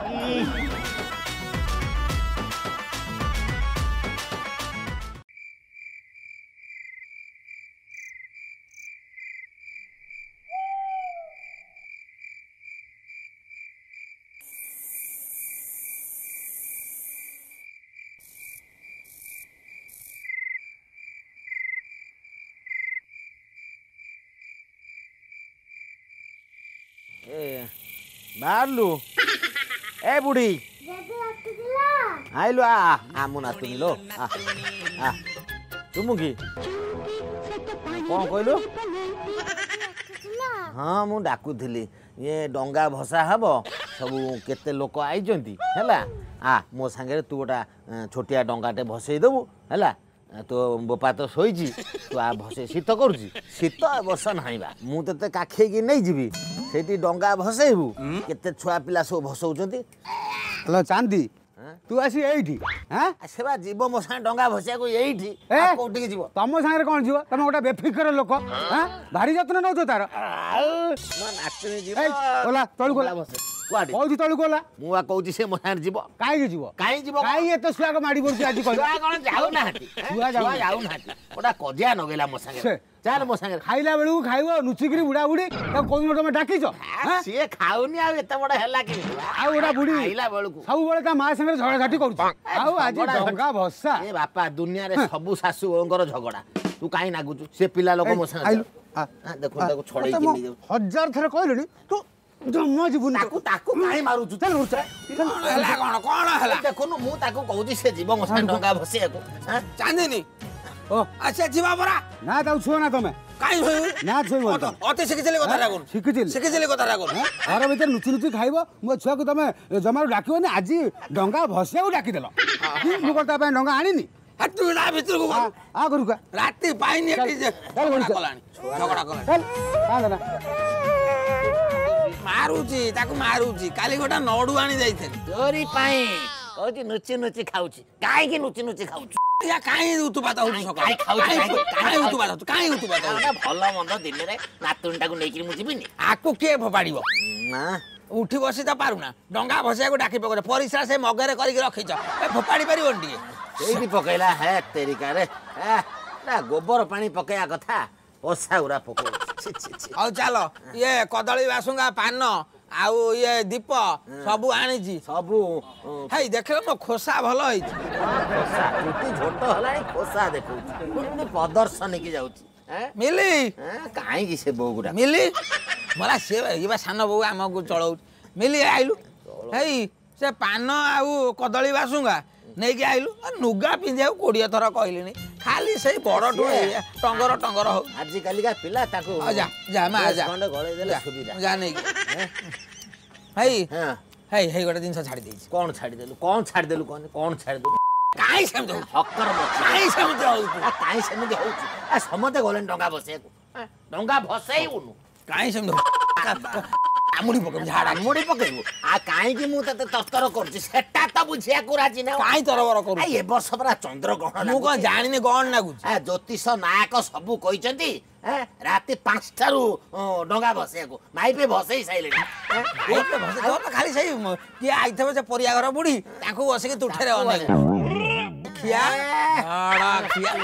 बाहरलु ए बुढ़ी आइलु आ मु नाचुनी लो तुमु की कौन कहलु हाँ मु डाकुथली ये डंगा भसा हब सब केते लोक आइजंती हैला मो सांगे तू गोटा छोटिया डंगाटे भसई देबु हैला तो बोपा तो शोची तू आ भसे शीत करुची शीत वर्षा नाइबा मु तते काखेकी नहीं जीवी सेठी डंगा भसेबु केते छुआ पिला सब भसौचंती हेलो चांदी तू आसी एठी हां सेबा जीव मो सांगे डंगा भसिया को एठी कोठी के जीव तम सांगे कोन जीव तम गोटा बेफिकर लोक हां भारी जत्न नौ तार म नाचने जीव ओला तळु गोला कुआडी कौथि तळु गोला मु आ कहूची से मो सांगे जीव काई जीव काई एते सुआ को माडी बोरची आज कहला सुआ कोन जाऊ ना हाटी सुआ जाऊ ना हाटी ओटा कजिया नगेला मो सांगे चाल मो सांगे खाइला बेलू खाइबो नुचिकरी बुढ़ा बुढ़ी त कोन तमे डाकिछ से खाउनी आ एते बडा हैला कि आ ओडा बुढ़ी खाइला बेलू सब बेले ता मा संगे झगड़ा झाटी करू आ आज डंगा भसा ए बापा दुनिया रे सब सासु ओंगर झगड़ा तू काई नागुचु से पिला लोक मो संगे देखो देखो छड़ई कि नहीं हजार थरे कहलनी तू जम्मा जीवन ताकू काई मारुचु चल उठ हला कोन हला देखो न मु ताकू कहूची से जीव मो संगे डंगा भसिया को चांदनी ओ अच्छा जीवा बरा ना ताऊ छुओ ना तमे काई होय ना छुओ बोलतो अते शिखिचले कथा रागुन शिखिचले कथा रागुन घर भीतर नुचि नुचि खाइबो मो छुआ को तमे जमारो डाकिबो ने आज डंगा भसिया को डाकी देलो की मु करता पे डंगा आनीनी हटू ना भीतर को आ करू का राती पाइनी एटी चल झगड़ा कलानी चल आ देना मारुची ताकू मारुची काली गोटा नडू आनी जाइथे तोरी पाई कहूची नुचि नुचि खाउची काई की नुचि नुचि खाउची या काई उतुपात होउची सकाळ काई उतुपात काई उतुपात भलो मंद दिन रे नातुनटा को नेकी मु जिबिनी आकू के फोपाड़िबो ना उठी बसी त पारुना डंगा भसिया को डाकी पकरे परिसरा से मगरे करी रखिछ ए फोपाड़ी परिबन दिए एही पकैला है तेरी का रे ना गोबर पानी पकैया कथा ओसा उरा पको आ चलो ये कदली बासुंगा पान आउ ये दीप सबु आनीची सबु हेई देखले मो खोसा भलो होई खोसा टूटी झोट हलानी खोसा देखौ पुनी प्रदर्शन की जाउची मिली काई की से बोगुडा मिली मला से ये सान बो हमको चलाउ मिली आइलु हेई से पान आउ कदली बासुंगा नहीं कि आइलु नुगा पिंधिया कोड़िया थर कहलिनी खाली से बड़ टंगर टंगर हो आज काली का पिला ताको जा जा मा जा खंड गळे देले सुविधा जा नहीं हेई हेई हेई गोटे दिन छाड़ी देई कौन छाड़ी देलु कौन छाड़ी देलु कौन छाड़ी देलु काई सेम तो हक्कर मत काई सेम तो काई सेम दे होउची आ समते गलेन डंगा बसे को डंगा भसई उनु काई सेम तो मुड़ी पकम झाड़ा मुड़ी पकइबो आ काई की मु तते तस्कर करछि सेटा त बुझिया को राजी ना काई तरबर करू ए वर्ष परा चंद्र ग्रहण मु को जानिने गण लागु आ ज्योतिष नायक सबु कहिसंती राती 5 टारू डंगा बसे को माई पे भसई साइले पे भसे तो खाली सही कि आइथबे से परिया घर बुढ़ी ताको बसे के तुठे रे अनै खिया आड़ा खिया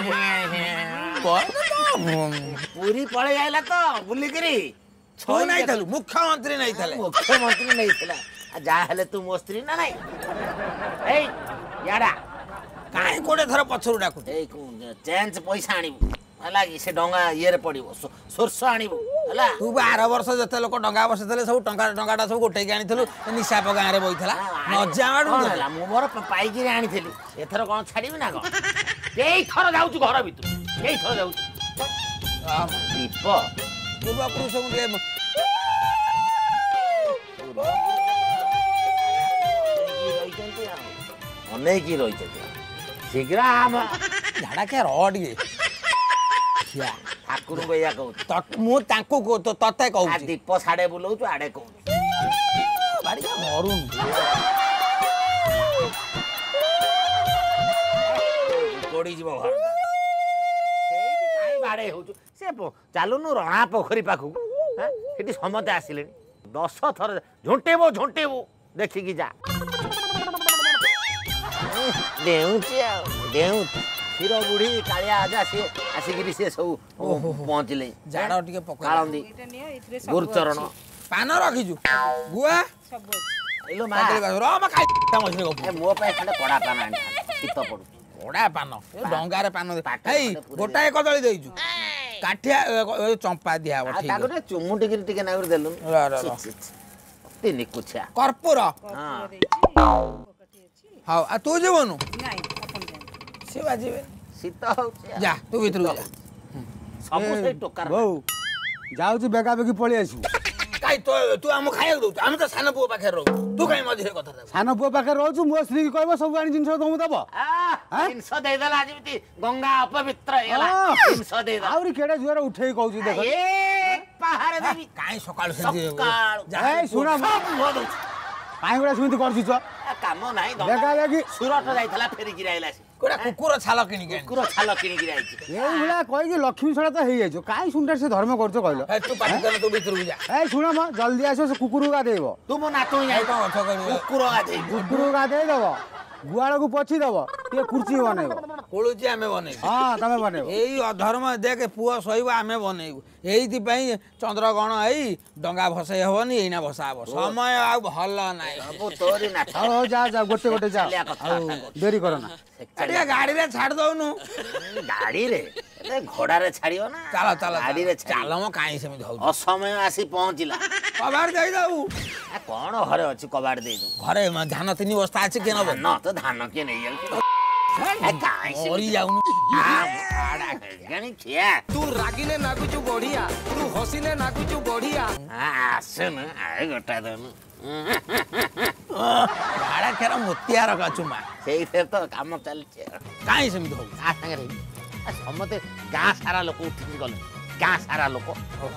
पूरी पळे आइला तो बुली करी छो नहीं थलु मुख्यमंत्री नहीं थले मुख्यमंत्री नहीं थला जा हले तू मो स्त्री ना नहीं ए याडा काई कोडे थर पछरु डाकु ए चेंज पैसा आनिबु हला कि से डंगा ये रे पड़िबो सोरसो आनिबु हला तू 12 वर्ष जते लोक डंगा बसतले सब डंगाटा सब गोटे के आनिथलु निशा प गां रे बइथला नजा माडु हला मु मोर पाई के आनिथली एथर कोन छाडीबी ना को एई थर जाउछु घर भितर एई थर जाउछु दीप पूर्व पुरुष को अनेक ही रही शीघ्र आम झाड़ा क्या रह टे ठाकुर को या कहू मु तांको को तो तते कहू दीप साड़े बुलाऊ आड़े कहू बाड़ी का मरुन कोड़ी जीव घर काई बाड़े होचु से चालुनु रणा पोखरी पाखु सेठी समते आसिले 10 थर झोंटेबो ଦେଖିକି ଯା ଡେଉଁଛି ଆଉ ଡେଉଁଛି କ୍ଷୀର ବୁଢୀ କାଳିଆ ଆଜା ସିଏ ଆସିକିରି ସିଏ ସବୁ ପହଞ୍ଚିଲେ ଜାଡ ଟିକେ ପକା କାଳନ୍ଦୀ ଗୁରୁଚରଣ ପାନ ରଖିଛୁ ଗୁଆ ଏଇଲୋ ମା ମଝିରେ ଏ ମୋ ପାଇଁ ଖଣ୍ଡେ କଡା ପାନ ଆଣିଥାନ୍ତି ଶୀତ ପଡୁଛି କଡା ପାନ ଡଙ୍ଗାରେ ପାନ ହେଇ ଗୋଟାଏ କଦଳୀ ଦେଇଛୁ କାଠିଆ ଚମ୍ପା ଦିଆ ହବ ତାକୁ ଟିକେ ଚୁମୁଟିକିରି ଟିକେ ନାଗୁରୁ ଦେଲୁ ଅତି ନିକୁଛିଆ କର୍ପୂର ହଉ ଆଉ ତୁ ଯିବୁନୁ ସେ ବାଜିବେ ଶୀତ ହଉଛି ଯା ତୁ ଭିତରକୁ ଯା ସବୁ ସେଇ ଟୋକାର ବୋଉ ଯାଉଛି ବେଗା ବେଗି ପଳେଇ ଆସିବୁ କାଇଁ ତୁ ଆମକୁ ଖାଇବାକୁ ଦଉଛୁ ଆମେ ତ ସାନ ପୁଅ ପାଖରେ ରହୁ ତୁ କାଇଁ ମଝିରେ କଥା ଦବୁ ସାନ ପୁଅ ପାଖରେ ରହୁଛୁ ମୋ ସ୍ତ୍ରୀ କି କହିବ ସବୁ ଆଣି ଜିନିଷ ତମକୁ ଦବ ଜିନିଷ ଦେଇଦେଲା ଯେମିତି ଗଙ୍ଗା ଅପବିତ୍ର ହେଇଗଲା ଜିନିଷ ଦେଇଦେଲା ଆହୁରି କେଡେ ଜୋରେ ଉଠେଇ କହୁଛୁ ଦେଖ ପାହାରେ ଦେବି କାଇଁ ସକାଳୁ ସେମିତି ଏଇ ଶୁଣ କାଇଁ ଗୁଡା ସେମିତି କରୁଛୁ ଚ କାମ ନାହିଁ ବେଗା ବେଗି ସୁରଟ ଯାଇଥିଲା ଫେରିକିରି ଆଇଲା ସେ କୋଉଟା କୁକୁର ଛାଲ କିଣିକି ଆଣିଛି। କୁକୁର ଛାଲ କିଣିକିରି ଆଇଛି ଏଇଭଳିଆ କହିକି ଲକ୍ଷ୍ମୀ ଛଡା ତ ହେଇଯାଇଛ କାଇଁ ଶୁଣିଟା ସେ ଧର୍ମ କରୁଛ କହିଲ ତୁ ପାଟି କର ତୁ ଭିତରକୁ ଯା ଏଇ ଶୁଣ ମ ଜଲ୍ଦି ଆସିବ ସେ କୁକୁରକୁ ଗାଧେଇବ ତୁ ମୋ ନାତୁଣୀ ଯାଇ କଣ କଥା କହିଲୁ କୁକୁର ଗାଧେଇବୁ କୁକୁରକୁ ଗାଧେଇ ଦବ ଗୁହାଳକୁ ପୋଛି ଦବ ଟିକେ କୁର୍ଚି ବନେଇବ କୋଳୁଛି ଆମେ ବନେଇବୁ ହଁ ତମେ ବନେଇବ ଏଇ ଅଧର୍ମ ଦେଖେ ପୁଅ ଶୋଇବ ଆମେ ବନେଇବୁ ଏଇଥିପାଇଁ ଚନ୍ଦ୍ରଗ୍ରହଣ ଏଇ ଡଙ୍ଗା ଭସେଇ ହବନି ଏଇନା ଭସା ହବ ସମୟ ଆଉ ଭଲ ନାହିଁ ସବୁ ତୋରି ନାଟ ହଉ ହଉ ଯା ଯା ଗୋଟେ ଗୋଟେ ଯା ଚାଲିଆ କଥା ଆଉ ଡେରି କର ନା ଟିକେ ଗାଡିରେ ଛାଡି ଦଉନୁ ଗାଡିରେ ଘୋଡାରେ ଛାଡିବ ନା ଚାଲ ଚାଲ ଗାଡିରେ ଚାଲ ମ କାହିଁ ସେମିତି ହଉଛି ଅସମୟ ଆସି ପହଞ୍ଚିଲା କବାଟ ଦେଇଦବୁ କଣ ଘରେ ଅଛି କବାଟ ଦେଇଦବୁ ଘରେ ଧାନ 3 ବସ୍ତା ଅଛି କିଏ ନବ ଧାନ ତ ଧାନ କିଏ ନେଇଯାଉଛି ମରି ଯାଉନୁ ତୁ ରାଗିଲେ ନାଗୁଛୁ ବଢିଆ ତୁ ହସିଲେ ନାଗୁଛୁ ବଢିଆ ଆସୁନୁ ଗୋଟା ଦେନୁ ଝାଡା ଖେର ମୋତିଆର ଚୁମା ସେଇଥିରେ ତ କାମ ଚାଲିଛି କାହିଁ ସେମିତି ହଉଛି ତା ସାଙ୍ଗରେ ସମସ୍ତେ ଗାଁ ସାରା ଲୋକ ଉଠିକି ଗଲେ ଗାଁ ସାରା ଲୋକ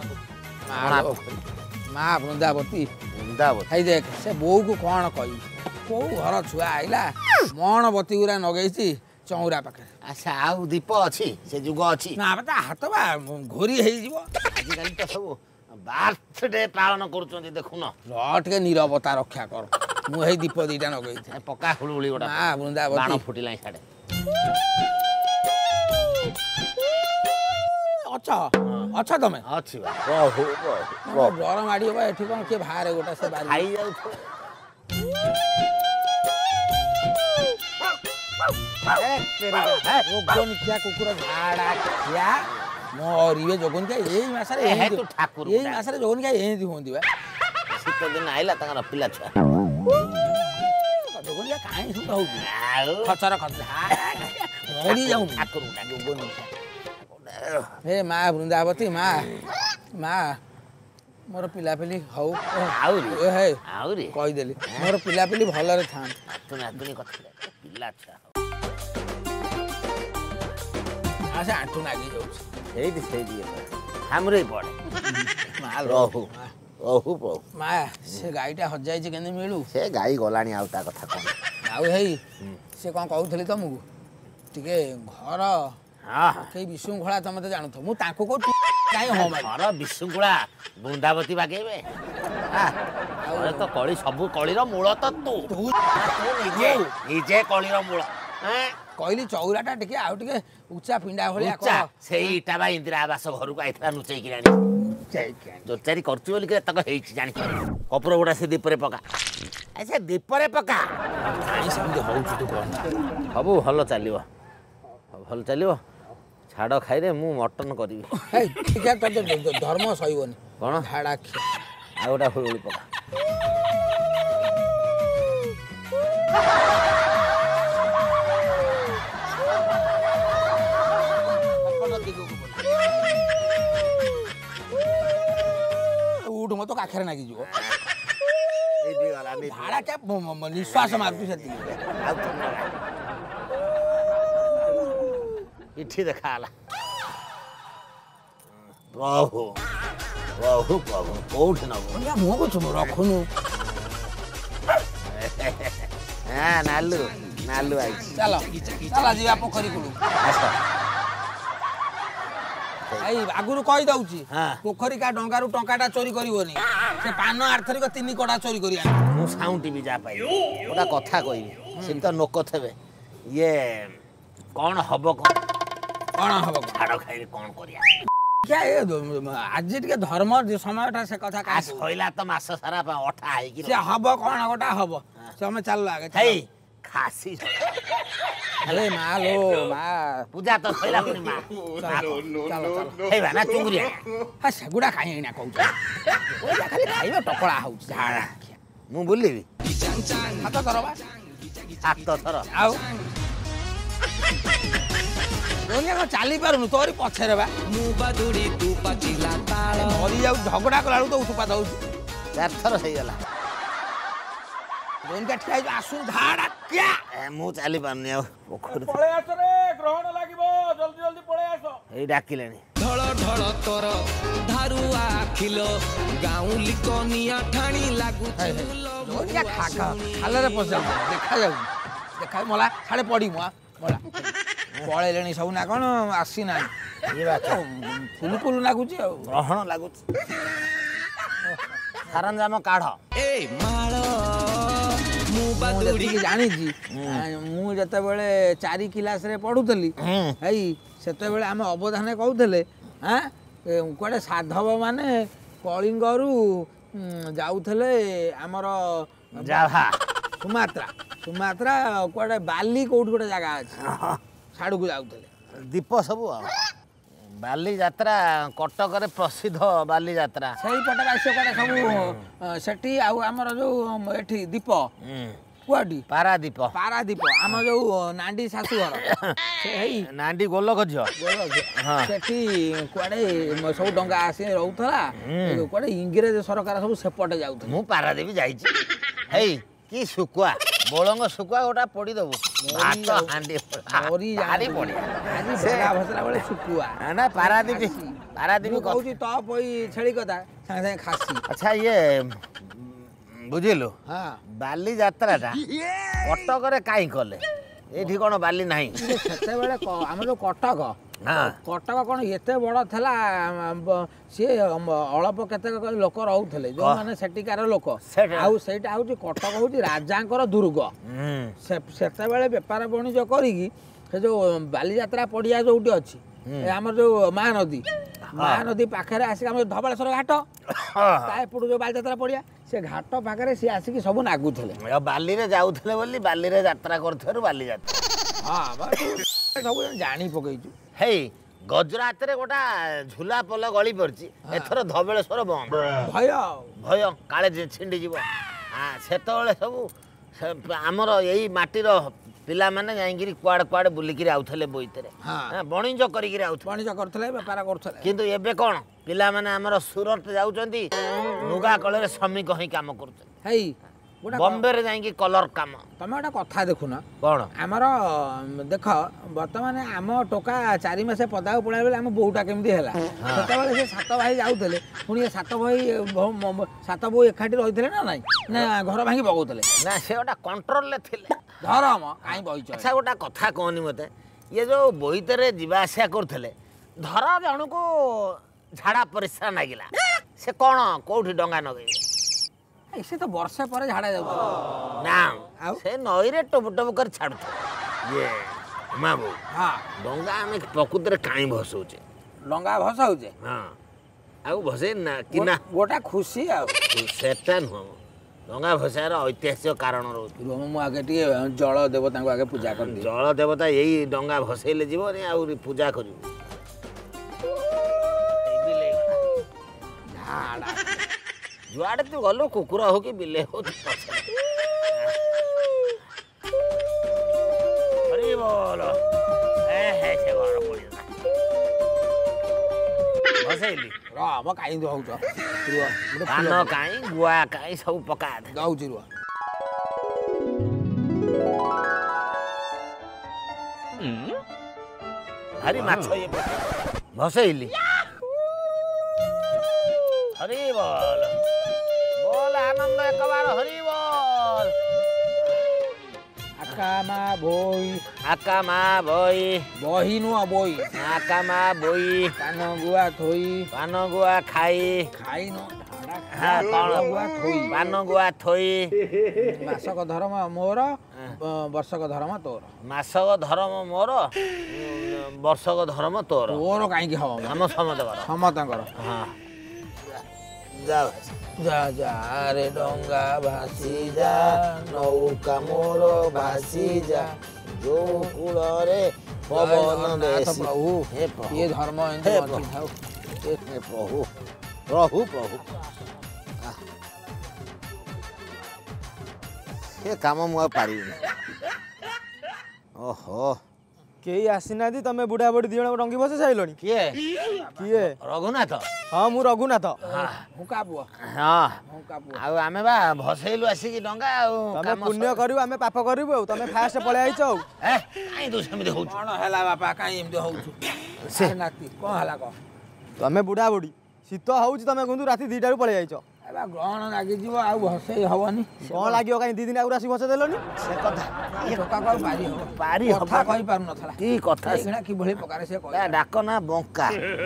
ମା ବୃନ୍ଦାବତୀ ବୃନ୍ଦାବତୀ ହେଇ ଦେଖ ସେ ବୋଉକୁ କଣ କହିବି କୋଉ ଘର ଛୁଆ ଆଇଲା ମଣବତୀ ଗୁରା ନଗେଇଛି ଚଉରା ପାଖରେ ଆଚ୍ଛା ଆଉ ଦୀପ ଅଛି ସେ ଯୁଗ ଅଛି ନା ତା ହାତ ବା ଘୋରି ହେଇଯିବ ଆଜିକାଲି ତ ସବୁ ବାର୍ଥଡେ ପାଳନ କରୁଛନ୍ତି ଦେଖୁନ ର ଟିକେ ନିରବତା ରକ୍ଷା କର ମୁଁ ହେଇ ଦୀପ ଦିଟା ନଗେଇଛି ପକା ହୁଳୁହୁଳି ଗୋଟା ମା ବୃନ୍ଦାବତୀ ବାଣ ଫୁଟିଲାଣି ସାଡେ ଅଛ ତମେ ଅଛି ବା ରହୁ ଡର ମାଡିବ ବା ଏଠି କଣ କିଏ ବାହାରେ ଗୋଟା ସେ ବାରି ଖାଇ ଯାଉଥିବ ଯୋଗନିଖିଆ କୁକୁର ଝାଡା ଖିଆ ମରିବେ ଯୋଗନିକା ଏଇ ମାସରେ ଯୋଗନିକା ଏମିତି ହୁଅନ୍ତି ବା ଶୀତ ଦିନ ଆଇଲା ତାଙ୍କର ପିଲା ଛୁଆ ଯୋଗନିକା କାହିଁ ସୁଟ ହଉଛି ଖଚର ମରି ଯାଉନି ଯୋଗନିକା ହେ ମା ବୃନ୍ଦାବତୀ ମା ମା ମୋର ପିଲାପିଲି ହଉ ଆହୁରି କହିଦେଲି ମୋର ପିଲାପିଲି ଭଲରେ ଥାଆନ୍ତୁ ନାତୁଣୀ କଥା ପିଲା ଛୁଆ ସେ ଆଣ୍ଠୁ ନାଗି ଯାଉଛି ସେଇଠି ଆମର ପଡେ ରହୁ ମା ସେ ଗାଈଟା ହଜିଯାଇଛି କେମିତି ମିଳୁ ସେ ଗାଈ ଗଲାଣି ଆଉ ତା କଥା କଣ ଆଉ ହେଇ ସେ କଣ କହୁଥିଲି ତମକୁ ଟିକେ ଘର କେହି ବିଶୃଙ୍ଖଳା ତମେ ତ ଜାଣୁଥିବ ମୁଁ ତାଙ୍କୁ କହୁଛି କାହିଁ ଘର ବିଶୃଙ୍ଖଳା ବୃନ୍ଦାବତୀ ବାଗେଇବେ ଆଉ ତ କଳି ସବୁ କଳିର ମୂଳ ତ ତୁ ନିଜେ କଳିର ମୂଳ କହିଲି ଚଉରାଟା ଟିକେ ଆଉ ଟିକେ ଉଚ୍ଚା ପିଣ୍ଡା ଭଳିଆ ସେଇ ଇଟା ବା ଇନ୍ଦିରା ଆବାସ ଘରକୁ ଆଇଥିଲା ଲୁଚେଇକିରି ଆଣି ଜୋଚାରି କରୁଛୁ ବୋଲି ତାକ ହେଇଛି ଜାଣି କପୁର ଗୁଡା ସେ ଦୀପରେ ପକା ସେ ଦୀପରେ ପକା ସେମିତି ହଉଛି ତୁ କଣ ସବୁ ଭଲ ଚାଲିବ ଛାଡ଼ ଖାଇରେ ମୁଁ ମଟନ କରିବି ଧର୍ମ ସହିବନି କଣ ଝାଡ଼ା ଖିଆ ଆଉ ଗୋଟା ହୁଳୁହୁଳି ପକା ଉଠୁ ମତେ କାଖରେ ନାଗିଯିବ ଝାଡ଼ା ଖିଆ ନିଶ୍ୱାସ ମାରୁଛୁ ସେତିକି ଏଠି ଦେଖା ହେଲା ପ୍ରଭୁ ପ୍ରଭୁ ପ୍ରଭୁ କୋଉଠି ନବୁ ମୁହଁ କରୁଛୁ ରଖୁନୁ ନାଲୁ ଆଇଛି ଚାଲ ଯିବା ପୋଖରୀ କୁଳୁ ଏଇ ଆଗରୁ କହିଦଉଛି ପୋଖରୀ କା ଡଙ୍ଗାରୁ ଟଙ୍କାଟା ଚୋରି କରିବନି ସେ ପାନ ଆର୍ଥରିକ 3 କଡ଼ା ଚୋରି କରି ଆଣିବ ମୁଁ ସାଉଁଟିବି ଯାହା ପାଇବି ଗୋଟା କଥା କହିବି ସେ ତ ନୋକ ଥେବେ ଇଏ କ'ଣ ହବ କ'ଣ ହବ ଛାଡ଼ ଖାଇଲେ କ'ଣ କରିବା ଆଜି ଟିକେ ଧର୍ମ ସମୟଟା ସେ କଥା କାହା ସଇଲା ତ ମାସ ସାରା ଅଠା ହେଇକି ସେ ହବ କ'ଣ ଗୋଟା ହବ ତମେ ଚାଲ ଆଗେ ହେଇ ଖାସି ଆରେ ମା ଲୋ ମା ପୂଜା ତ ସଇଲା ପୁଣି ମା ହେଇବା ନା ଚୁଙ୍ଗୁରିଆ ସେଗୁଡ଼ା କାହିଁ ଏଇନା କହୁଛ ଖାଲି ଖାଇବା ଟକଳା ହଉଛି ଝାଡ଼ା ମୁଁ ବୁଲିବି ହାତ ଧର ବା ହାତ ଥର ଆଉ ଚାଲି ପାରୁନୁ ତୋରି ପଛରେ ବା ମରି ଯାଉ ଝଗଡ଼ା କଲା ବେଳକୁ ତ ଉଠୁପାତ ହଉଛି 4 ଥର ହେଇଗଲା ଠିଆ ହେଇଛୁ ଆସୁନୁ ଝାଡ଼ା ମୁଁ ଚାଲି ପାରୁନି ଆଉ ପୋଖରୀ ପଳେଇ ଆସ ରେ ଗ୍ରହଣ ଲାଗିବ ଜଲ୍ଦି ଜଲ୍ଦି ପଳେଇ ଆସ ଏଇ ଡାକିଲେଣି ଢଳ ଢଳ ତୋର ଧାରୁଆ ଖିଲ ଗାଉଁଲି କନିଆ ଠାଣି ଲାଗୁଛି ଖାଲରେ ପଶିଯାଉ ଦେଖାଯାଉନି ଦେଖା ମଲା ସାଡ଼େ ପଡ଼ିବୁ ମଲା ପଳେଇଲେଣି ସବୁ ନା କ'ଣ ଆସିନାହିଁ କୁଲୁ କୁଲୁ ଲାଗୁଛି ଆଉ ଗ୍ରହଣ ଲାଗୁଛି ସରଞ୍ଜାମ କାଢ଼ ଏ ମାଳ ମୁଁ ଯେତିକି ଜାଣିଛି ମୁଁ ଯେତେବେଳେ 4 କ୍ଲାସରେ ପଢୁଥିଲି ଏଇ ସେତେବେଳେ ଆମେ ଅବଧାନେ କହୁଥିଲେ କୁଆଡ଼େ ସାଧବ ମାନେ କଳିଙ୍ଗରୁ ଯାଉଥିଲେ ଆମର ଜାଭା ସୁମାତ୍ରା କୁଆଡ଼େ ବାଲି କୋଉଠି ଗୋଟେ ଜାଗା ଅଛି ସାଡ଼କୁ ଯାଉଥିଲେ ଦୀପ ସବୁ ଆଉ ବାଲିଯାତ୍ରା କଟକରେ ପ୍ରସିଦ୍ଧ ବାଲିଯାତ୍ରା ସେଇପଟେ ସେ କୁଆଡ଼େ ସବୁ ସେଠି ଆଉ ଆମର ଯୋଉ ଏଠି ଦୀପ କୁଆଠି ପାରାଦୀପ ଆମ ଯୋଉ ନାଣ୍ଡି ଶାଶୁଘର ହେଇ ନାଣ୍ଡି ଗୋଲକ ଝିଅ ସେଠି କୁଆଡ଼େ ସବୁ ଡଙ୍ଗା ଆସି ରହୁଥିଲା କୁଆଡ଼େ ଇଂରେଜ ସରକାର ସବୁ ସେପଟେ ଯାଉଥିଲେ ମୁଁ ପାରାଦୀପ ଯାଇଛି ହେଇ କି ଶୁଖୁଆ ବୋଳଙ୍ଗ ଶୁଖୁଆ ଗୋଟା ପୋଡ଼ିଦେବୁ ଭସଲା ବେଳେ ଶୁଖୁଆ ନା ପାରାଦୀପ କହୁଛି ତ ପଇ ଛେଳି କଥା ସାଙ୍ଗେ ସାଙ୍ଗେ ଖାସି ଆଚ୍ଛା ଇଏ ବୁଝିଲୁ ବାଲିଯାତ୍ରାଟା କଟକରେ କାହିଁ କଲେ ଏଇଠି କ'ଣ ବାଲି ନାହିଁ ସେତେବେଳେ ଆମର ଯୋଉ କଟକ କ'ଣ ଏତେ ବଡ଼ ଥିଲା ସିଏ ଅଳ୍ପ କେତେକ ଲୋକ ରହୁଥିଲେ ଯୋଉମାନେ ସେଠିକାର ଲୋକ ଆଉ ସେଇଟା ହଉଛି କଟକ ହଉଛି ରାଜାଙ୍କର ଦୁର୍ଗ ସେତେବେଳେ ବେପାର ବାଣିଜ୍ୟ କରିକି ସେ ଯୋଉ ବାଲିଯାତ୍ରା ପଡ଼ିଆ ଯୋଉଠି ଅଛି ଆମର ଯୋଉ ମହାନଦୀ ପାଖରେ ଆସିକି ଆମର ଧବଳେଶ୍ୱର ଘାଟ ତା ଏପଟୁ ଯୋଉ ବାଲିଯାତ୍ରା ପଡ଼ିଆ ସେ ଘାଟ ପାଖରେ ସିଏ ଆସିକି ସବୁ ନାଗୁଥିଲେ ବାଲିରେ ଯାଉଥିଲେ ବୋଲି ବାଲିରେ ଯାତ୍ରା କରୁଥିବାରୁ ବାଲିଯାତ୍ରା ସବୁ ଜାଣି ପକେଇଛୁ ହେଇ ଗଜରାତରେ ଗୋଟା ଝୁଲା ପୋଲ ଗଳି ପଡ଼ିଛି ଏଥର ଧବଳେଶ୍ୱର ବନ୍ଦ ଭୟ କାଳେ ଛିଣ୍ଡିଯିବ ସେତେବେଳେ ସବୁ ଆମର ଏଇ ମାଟିର ପିଲାମାନେ ଯାଇକିରି କୁଆଡ଼େ ବୁଲିକିରି ଆଉଥିଲେ ବୋଇତରେ ବଣିଜ କରିକିରି କରୁଥିଲେ ବେପାର କରୁଥିଲେ କିନ୍ତୁ ଏବେ କ'ଣ ପିଲାମାନେ ଆମର ସୁରଟ ଯାଉଛନ୍ତି ଲୁଗା କଳରେ ଶ୍ରମିକ ହିଁ କାମ କରୁଛନ୍ତି ହେଇ ବମ୍ବେରେ ଯାଇକି କଲର କାମ ତମେ ଗୋଟେ କଥା ଦେଖୁନ କ'ଣ ଆମର ଦେଖ ବର୍ତ୍ତମାନ ଆମ ଟୋକା 4 ମାସ ପଦାକୁ ପଳାଇଲା ବେଳେ ଆମ ବୋଉଟା କେମିତି ହେଲା ସେତେବେଳେ ସେ 7 ଭାଇ ଯାଉଥିଲେ ପୁଣି 7 ବୋଉ ଏକାଠି ରହିଥିଲେ ନା ନାଇଁ ନା ଘର ଭାଙ୍ଗି ପକଉଥିଲେ ନା ସେ ଗୋଟା କଣ୍ଟ୍ରୋଲରେ ଥିଲେ ଧରମ କାହିଁ ବହିଛ ଆଚ୍ଛା ଗୋଟା କଥା କହନି ମୋତେ ଇଏ ଯୋଉ ବୋଇତରେ ଯିବା ଆସିବା କରୁଥିଲେ ଧର ଜଣକୁ ଝାଡ଼ା ପରିସ୍ରା ଲାଗିଲା ସେ କ'ଣ କୋଉଠି ଡଙ୍ଗା ନଗେଇବେ ସେ ତ ବର୍ଷେ ପରେ ଝାଡ଼ା ଯାଉଛି ନା ସେ ନଈରେ ଟୋପ ଟୋପ କରି ଛାଡୁଥିଲେ ଇଏ ମା ବୋଉ ଡଙ୍ଗା ଆମେ ପ୍ରକୃତରେ କାହିଁ ଭସଉଛେ ଡଙ୍ଗା ଭସାଉଛେ ଆଉ ଭସେଇ ନା କି ନା ଗୋଟା ଖୁସି ଆଉ ସେଟା ନୁହଁ ଡଙ୍ଗା ଭସାଇବାର ଐତିହାସିକ କାରଣ ରହୁଛି ମୁଁ ଆଗେ ଟିକେ ଜଳ ଦେବତାଙ୍କୁ ଆଗେ ପୂଜା କରିଦିଏ ଜଳ ଦେବତା ଏଇ ଡଙ୍ଗା ଭସେଇଲେ ଯିବନି ଆହୁରି ପୂଜା କରିବୁ ଯୁଆଡ଼େ ତୁ ଗଲୁ କୁକୁର ହଉ କି ବିଲେଇ ହଉ ବୋଲ ସେ ଘର ପଡ଼ିଗଲା ଭସେଇଲି ରୁହ କାହିଁ ହଉଛ ପାନ କାହିଁ ଗୁଆ କାହିଁ ସବୁ ପକା ଯାଉଛି ରୁହ ଭାରି ମାଛ ଇଏ ଭସେଇଲି ହରି ବୋଲ ବୋଲ ଆନନ୍ଦ ଏକବାର ହରି ବୋଲ ଆକା ମା ବଇ ବହି ନୁହଁ ବଇ ଆକା ମା ବଇ ପାନ ଗୁଆ ଥୋଇ ପାନ ଗୁଆ ଖାଇ ଖାଇ ନ ହଁ କ'ଣ ପାନ ଗୁଆ ଥୋଇ ମାସକ ଧର୍ମ ମୋର ବର୍ଷକ ଧର୍ମ ତୋର। ମାସକ ଧର୍ମ ମୋର ବର୍ଷକ ଧର୍ମ ତୋର। ତୋର କାହିଁକି ହବ ଆମ ସମସ୍ତଙ୍କର। ସମସ୍ତଙ୍କର। ହଁ ଯାଅ ଯା ଯା ରେ ଡଙ୍ଗା ଭାସି ଯା ନୌକା ମୋର ଭାସି ଯା ଯୋଉ କୂଳରେ ପବନ ଦେଶୀ। ପ୍ରଭୁ ହେ ପ୍ରଭୁ ଇଏ ଧର୍ମ ଏମିତି ହେ ବଞ୍ଚିଥାଉ। ହେ ପ୍ରଭୁ ପ୍ରଭୁ ପ୍ରଭୁ ସେ କାମ ମୁଁ ଆଉ ପାରିବିନି। ଓହୋ କେହି ଆସିନାହାନ୍ତି ତମେ ବୁଢା ବୁଢୀ ଦି ଜଣ ଡଙ୍ଗି ବସେଇ ସାରିଲଣି? କିଏ କିଏ? ରଘୁନାଥ? ହଁ ମୁଁ ରଘୁନାଥ। ହୁକା ପୁଅ ହଁ ହୁକା ପୁଅ। ଆଉ ଆମେ ବା ଭସେଇଲୁ ଆସିକି ଡଙ୍ଗା ଆଉ ତମେ ପୁଣ୍ୟ କରିବୁ ଆମେ ପାପ କରିବୁ ଆଉ ତମେ ଫାଷ୍ଟ ପଳେଇ ଆଇଛ ଆଉ। କାଇଁ ତୁ ସେମିତି ହଉଛୁ? କଣ ହେଲା ବାପା କାହିଁ ଏମିତି ହଉଛୁ? ନାତି କଣ ହେଲା କହ? ତମେ ବୁଢା ବୁଢୀ ଶୀତ ହଉଛି ତମେ କିନ୍ତୁ ରାତି 2ଟାରୁ ପଳେଇ ଆଇଛ। ଏବେ ଗ୍ରହଣ ଲାଗିଯିବ ଆଉ ଭସେଇ ହବନି। କଣ ଲାଗିବ କାହିଁ 2 ଦିନ ଆଗରୁ ଆସିକି ବସେଇ ଦେଲନି? ସେ କଥା ଟୋକାକୁ ଆଉ ପାରି ହବ ପାରି କଥା ହବ କହିପାରୁନଥିଲା। କି କଥା ଏଇଖିଣା କିଭଳି ପ୍ରକାର ସେ କହିଲା। ଡାକ ନା ବଙ୍କା।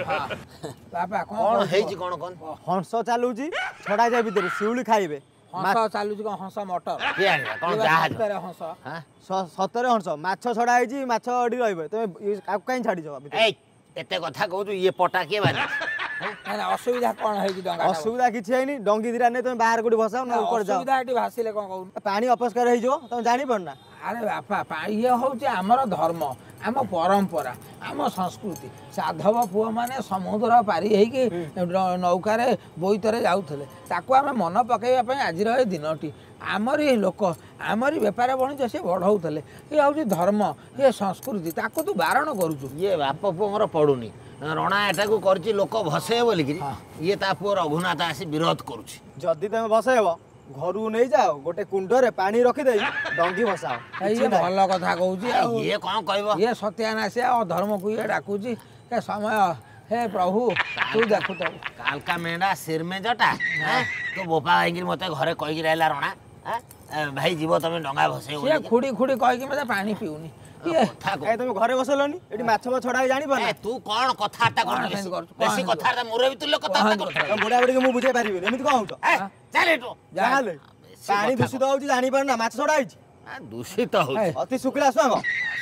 ବାପା କଣ କଣ ହେଇଛି କଣ କଣ? ହଂସ ଚାଲୁଛି ଛଡା ଯାଏ ଭିତରେ ଶିଉଳି ଖାଇବେ। ହଂସ ଚାଲୁଛି କଣ ହଂସ ମଟର? କିଏ ଆଣିଲା? କଣ ଜାହାଜ? ହଂସ ସତରେ ହଂସ ମାଛ ଛଡା ହେଇଛି ମାଛ ଏଠି ରହିବେ ତମେ କାକୁ କାହିଁ ଛାଡିଛ ଭିତରେ? ଏଇ ଏତେ କଥା କହୁଛୁ ଇଏ ପଟା କିଏ ବାଜି? ଅସୁବିଧା କଣ ହେଇଛି ଡଙ୍ଗା? ଅସୁବିଧା କିଛି ହେଇନି ଡଙ୍ଗି ଦିଟା ନେଇ ତମେ ବାହାର କୋଉଠି ଭସାଅ ନା କୁଆଡେ ଯାଅ। ଅସୁବିଧା ଏଠି ଭାସିଲେ କଣ କହୁନୁ? ପାଣି ଅପରିଷ୍କାର ହେଇଯିବ ତମେ ଜାଣିପାରୁ ନା? ଆରେ ବାପା ଇଏ ହଉଛି ଆମର ଧର୍ମ ଆମ ପରମ୍ପରା ଆମ ସଂସ୍କୃତି। ସାଧବ ପୁଅମାନେ ସମୁଦ୍ର ପାରି ହେଇକି ନୌକାରେ ବୋଇତରେ ଯାଉଥିଲେ ତାକୁ ଆମେ ମନେ ପକାଇବା ପାଇଁ ଆଜିର ଏ ଦିନଟି ଆମରି ଲୋକ ଆମରି ବେପାର ବାଣିଜ୍ୟ ସେ ବଢ଼ଉଥିଲେ। ଇଏ ହେଉଛି ଧର୍ମ ଇଏ ସଂସ୍କୃତି ତାକୁ ତୁ ବାରଣ କରୁଛୁ। ଇଏ ବାପ ପୁଅ ମୋର ପଡୁନି ରଣା ଏଟାକୁ କରିଛି ଲୋକ ଭସେଇବେ ବୋଲିକିରି ଇଏ ତା ପୁଅ ରଘୁନାଥ ଆସି ବିରୋଧ କରୁଛି। ଯଦି ତମେ ଭସେଇବ ଘରକୁ ନେଇଯାଅ ଗୋଟେ କୁଣ୍ଡରେ ପାଣି ରଖିଦେଇ ଡଙ୍ଗି ଭସାଅ। ଇଏ ଭଲ କଥା କହୁଛି ଆଉ ଇଏ କଣ କହିବ? ଇଏ ସତ୍ୟାନାଶ ଆଉ ଧର୍ମକୁ ଇଏ ଡାକୁଛି ଏ ସମୟ ହେ ପ୍ରଭୁ ତୁ ଦେଖୁଥାଉ। କାଲକା ମେଣ୍ଢା ସିରମେଜଟା ତୋ ବୋପା ଭାଇକିରି ମତେ ଘରେ କହିକି ରହିଲା ରଣା ଭାଇ ଯିବ ତମେ ଡଙ୍ଗା ଭସେଇବ। ସିଏ ଖୁଡ଼ି ଖୁଡ଼ି କହିକି ମତେ ପାଣି ପିଉନି। କାଇଁ ତମେ ଘରେ ବସେଇଲନି ଏଠି ମାଛ ଛଡା ହେଇ ଜାଣିପାର? ତୁ କଣ କଥାବାର୍ତ୍ତା କରୁଛୁ? ବେଶୀ କଥାବାର୍ତ୍ତା ମୁରେ ବି ତୁଲ୍ୟ କଥାବାର୍ତ୍ତା କରୁଛୁ। ବୁଢା ବୁଢୀକି ମୁଁ ବୁଝେଇ ପାରିବିନି ଏମିତି କଣ ହଉଛ? ଚାଲେ ଏଠୁ। ଯାହାହେଲେ ପାଣି ଦୂଷିତ ହଉଛି ଜାଣିପାରୁ ନା ମାଛ ଛଡା ହେଇଛି। ଦୂଷିତ ହଉଛି ଅତି ଶୁଖିଲା ସୁଆଙ୍ଗ।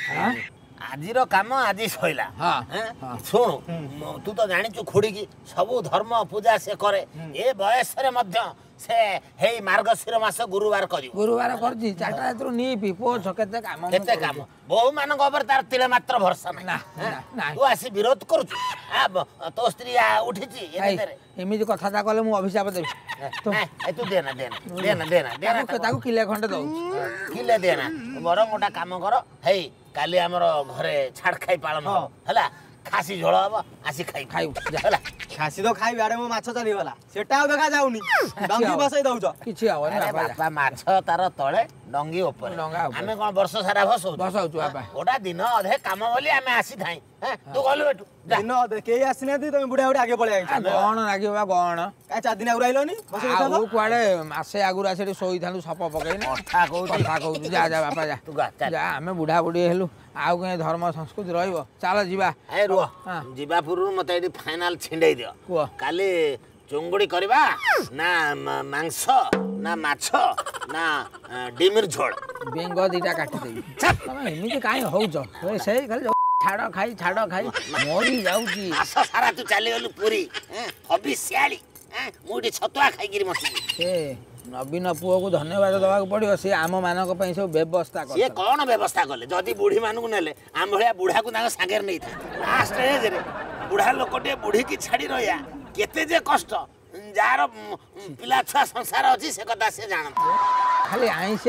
ଆଜିର କାମ ଆଜି ସଇଲା। ଶୁଣୁ ତୁ ତ ଜାଣିଛୁ ଖୁଡିକି ସବୁ ଧର୍ମ ପୂଜା ସେ କରେ ଏ ବୟସରେ ମଧ୍ୟ ସେ ହେଇ ମାର୍ଗଶିର ମାସ ଗୁରୁବାର କରିବ। ଗୁରୁବାର କରିଛି 4ଟା ରାତିରୁ ନିପି ପୋଛ କେତେ କାମ କେତେ କାମ ବୋହୁ ମାନଙ୍କ ଉପରେ ତାର ତିଳେ ମାତ୍ର ଭରସା ନାହିଁ। ତୁ ଆସି ବିରୋଧ କରୁଛୁ ତୋ ସ୍ତ୍ରୀ ଉଠିଛି ଏମିତି କଥାଟା କଲେ ମୁଁ ଅଭିଶାପ ଦେବି। ତୁ ଦେନା ଦେନା ଦେନା ଦେନା ଦେନା ତାକୁ କିଲେ ଖଣ୍ଡେ ଦଉଛି କିଲେ ଦେନା ବରଂ ଗୋଟା କାମ କର ହେଇ କାଲି ଆମର ଘରେ ଛାଡ ଖାଇ ପାଳନ ହବ ହେଲା ଖାସି ଝୋଳ ହବ ଆସି ଖାଇବୁ ହେଲା। ଖାସି ତ ଖାଇବି ଆଡେ ମୋ ମାଛ ଚାଲିଗଲା ସେଟା ଆଉ ଦେଖା ଯାଉନି ଡଙ୍ଗି ବସେଇ ଦଉଛ କିଛି ହବନି ବାପା ମାଛ ତାର ତଳେ ଡଙ୍ଗି ଉପରେ ଆମେ କଣ ବର୍ଷ ସାରା ଭସଉଛୁ ବାପା ଗୋଟା ଦିନ ଅଧେ କାମ ବୋଲି ଆମେ ଆସିଥାଇ ତୁ ଗଲୁ ଏଠୁ ଦିନ ଅଧେ କେହି ଆସିନାହାନ୍ତି ତମେ ବୁଢା ବୁଢୀ ଆଗେ ପଳେଇ ଆଇଛ। ଗହଣ ଲାଗିବ ବା ଗହଣ କାଇଁ 4 ଦିନ ଆଗରୁ ଆଇଲନି? ଆଉ କୁଆଡେ ମାସେ ଆଗରୁ ଆସି ଏଠି ଶୋଇଥାନ୍ତୁ ସପ ପକେଇନି କଥା କହୁଛୁ ଯା ଯା ବାପା ଯା ଆମେ ବୁଢା ବୁଢୀ ହେଲୁ ଆଉ କାହିଁ ଧର୍ମ ସଂସ୍କୃତି ରହିବ ଚାଲ ଯିବା। ରୁହ ଯିବା ପୂର୍ବରୁ ମତେ ଏଠି ଫାଇନାଲ ଛିଣ୍ଡେଇ ଦିଅ କୁହ କାଲି ଚୁଙ୍ଗୁଡି କରିବା ନା ମାଂସ ନା ମାଛ ନା ଡିମିର ଝୋଳ? ବେଙ୍ଗ ଦିଟା କାଟିଦେବି। ତମେ ଏମିତି କାହିଁ ହଉଛ ସେଇ ଖାଲି ଛାଡ ଖାଇ ମରି ଯାଉଛି। ମାସ ସାରା ତୁ ଚାଲିଗଲୁ ପୁରୀ ହବିଷ୍ୟାଳି ମୁଁ ଏଠି ଛତୁଆ ଖାଇକିରି ମସିବି। ସେ ନବୀନ ପୁଅକୁ ଧନ୍ୟବାଦ ଦବାକୁ ପଡିବ ସେ ଆମ ମାନଙ୍କ ପାଇଁ ସବୁ ବ୍ୟବସ୍ଥା କଲେ। ସିଏ କଣ ବ୍ୟବସ୍ଥା କଲେ ଯଦି ବୁଢୀ ମାନଙ୍କୁ ନେଲେ ଆମ ଭଳିଆ ବୁଢାକୁ ତାଙ୍କ ସାଙ୍ଗରେ ନେଇଥାନ୍ତି ଲାଷ୍ଟ ଏଜରେ ବୁଢା ଲୋକଟିଏ ବୁଢୀକି ଛାଡି ରହିବା କେତେ ଯେ କଷ୍ଟ ଯାହାର ପିଲା ଛୁଆ ସଂସାର ଅଛି ସେ କଥା ସେ ଜାଣନ୍ତି। ଖାଲି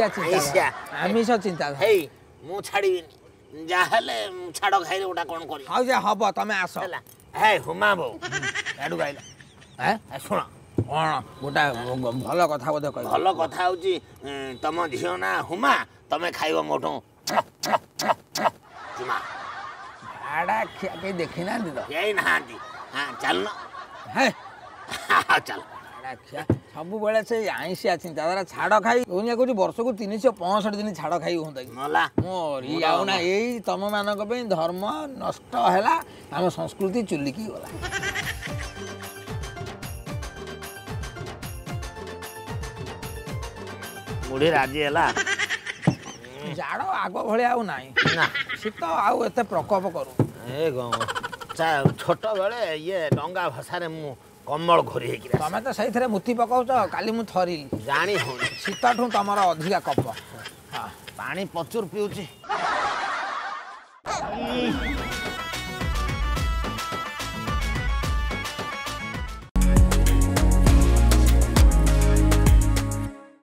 ଆମିଷ ଚିନ୍ତା ହେଇ ମୁଁ ଛାଡିବିନି ଯାହେଲେ ଛାଡ ଖାଇଲେ ଗୋଟା କଣ କରିବ। ହଉ ଯେ ହବ ତମେ ଆସ ହେଲା ହେ ହୁମା ବୋଉ ଏଠୁ ଗାଇଲା ଶୁଣ କଣ ଗୋଟା ଭଲ କଥା ବୋଧେ କହିବ। ଭଲ କଥା ହଉଛି ତମ ଝିଅ ନା ହୁମା ତମେ ଖାଇବ ମୋଠୁ କେହି ଦେଖିନାହାନ୍ତି ତ କେହି ନାହାନ୍ତି ଚାଲୁନ ଚାଲ ସବୁବେଳେ ସେ ଆଇଁଷିଆ ଚିନ୍ତାଧାରା ଛାଡ ଖାଇ ଦୁନିଆ କହୁଛି ବର୍ଷକୁ 365 ଦିନ ଛାଡ ଖାଇ ହୁଅନ୍ତା ମୋରି ଆଉ ନା ଏଇ ତମ ମାନଙ୍କ ପାଇଁ ଧର୍ମ ନଷ୍ଟ ହେଲା ଆମ ସଂସ୍କୃତି ଚୁଲିକି ଗଲା। ବୁଢ଼ୀ ରାଜି ହେଲା ଜାଡ଼ ଆଗ ଭଳିଆ ଆଉ ନାହିଁ ନା ଶୀତ ଆଉ ଏତେ ପ୍ରକୋପ କରୁ ଏ ଛୋଟ ବେଳେ ଇଏ ଡଙ୍ଗା ଭସାରେ ମୁଁ କମଳ ଘୋରି ହେଇକି ତମେ ତ ସେଇଥିରେ ମୁତି ପକାଉଛ କାଲି ମୁଁ ଥରିଲି ଜାଣି ହଉନି ଶୀତଠୁ ତମର ଅଧିକା କପ ପାଣି ପ୍ରଚୁର ପିଉଛି